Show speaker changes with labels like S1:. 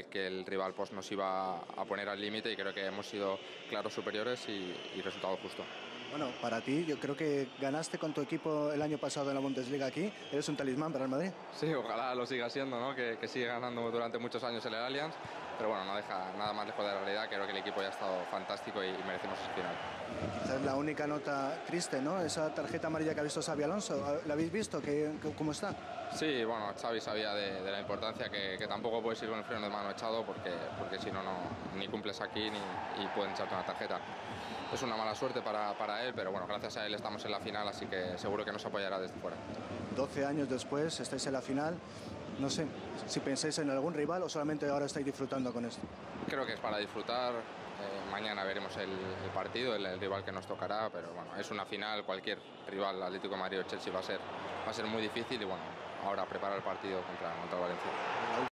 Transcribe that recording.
S1: que el rival pues, nos iba a poner al límite y creo que hemos sido claros superiores y resultado justo.
S2: Bueno, para ti, yo creo que ganaste con tu equipo el año pasado en la Bundesliga aquí. Eres un talismán para el Madrid.
S1: Sí, ojalá lo siga siendo, ¿no? Que siga ganando durante muchos años en el Allianz, pero bueno, no deja nada más lejos de la realidad. Creo que el equipo ya ha estado fantástico y merecemos el final.
S2: Quizás la única nota triste, ¿no? Esa tarjeta amarilla que ha visto Xabi Alonso. ¿La habéis visto? ¿Cómo está?
S1: Sí, bueno, Xavi sabía de la importancia que tampoco puedes ir con el freno de mano echado porque si no, ni cumples aquí y pueden echarte una tarjeta. Es una mala suerte para él, pero bueno, gracias a él estamos en la final, así que seguro que nos apoyará desde fuera.
S2: 12 años después, estáis en la final. No sé si pensáis en algún rival o solamente ahora estáis disfrutando con esto.
S1: Creo que es para disfrutar. Mañana veremos el partido, el rival que nos tocará, pero bueno, es una final, cualquier rival, Atlético de Madrid o Chelsea va a ser muy difícil y bueno, ahora preparar el partido contra Valencia.